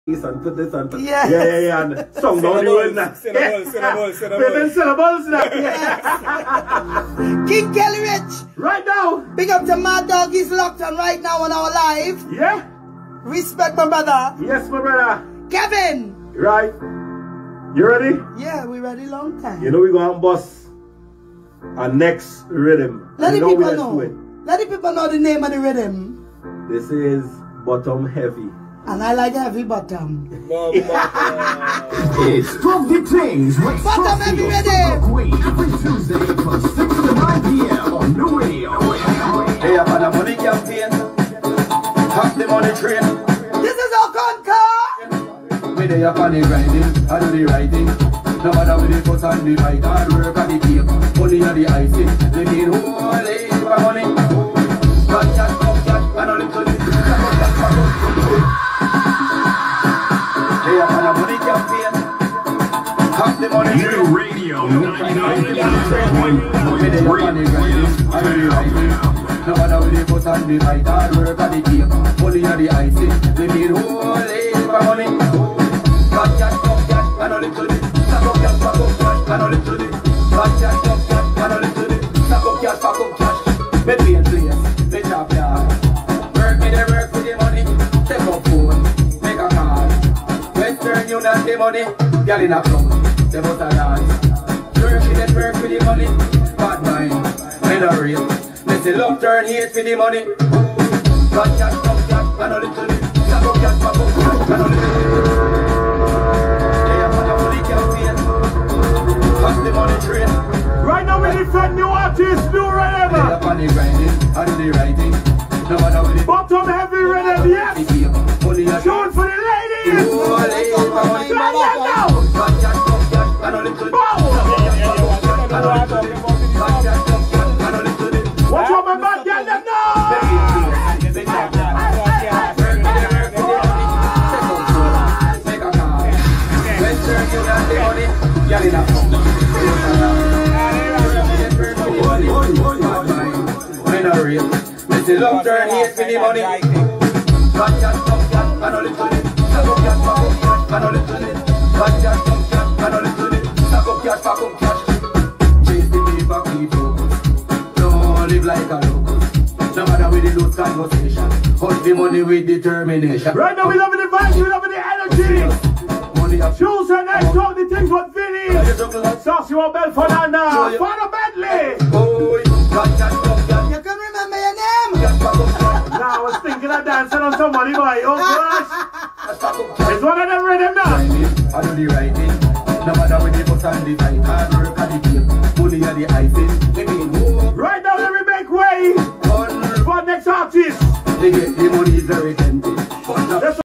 and put this on. Yes. Yeah. And song down the word now. Syllables. Yes. King Kelly Rich. Right now. Big up to Mad Dog. He's locked on right now on our live. Yeah. Respect my brother. Yes, my brother. Kevin. Right. You ready? Yeah, we ready long time. You know we gonna bust our next rhythm. Let the people know. It. Let the people know the name of the rhythm. This is Bottom Heavy. And I like heavy bottom. It's From the Things with Bottom Heavy rhythm. Queen every Tuesday from 6 to 9 p.m. on New Radio. Hey, I'm on a money campaign. Half the money train. This is our conquer. Me they up on the grinding, I do the writing. No matter with the fuss and the fight, hard work and the tape. Money and the icing. They need holy for money. Got that, and all into the Hey, I'm on a money campaign. Half the money train. New Radio 99.3. Me they up on the grinding, I do the writing. No matter with the fuss and the fight, hard work and the tape. Money and the icing. They need holy for money. Got that, and all into the Sack up cash, and all into the Got that, and all into the Sack up cash. Me pay and place, me chop yard. Work me the work for the money. Take up phone, make a call. Western Union the money. Girl in a club, they must a dance. Work for the money. Bad mind, men are real. Let's see love turn hate for the money. Got that, and all into the Sack up cash, and all into the Right now we defend new artists, new rhythm. Bottom Heavy rhythm, yes. Tune for the ladies. Watch out my bad girl, them now. Let's love turn hate for the money. Got that, and all into it. Sack up cash, and all into it. Got that, and all into it. Sack up cash. Chase the paper, keep focus. Don't live like a locust. No matter with the loose conversation. Hold the money with determination. Right now we loving the vibes, we loving the energy. Shoes and I talk the things what Vinny. Saucy or Bell Fernanda. Father Bentley. You can remember your name. Now I was thinking of dancing on somebody, boy. Oh gosh. It's one of them rhythm now. I do the writing. No matter with the bus and the fight. Hard work and the tape. Money and the icing. Right now let me make way for next artist. They get the money is very tempting.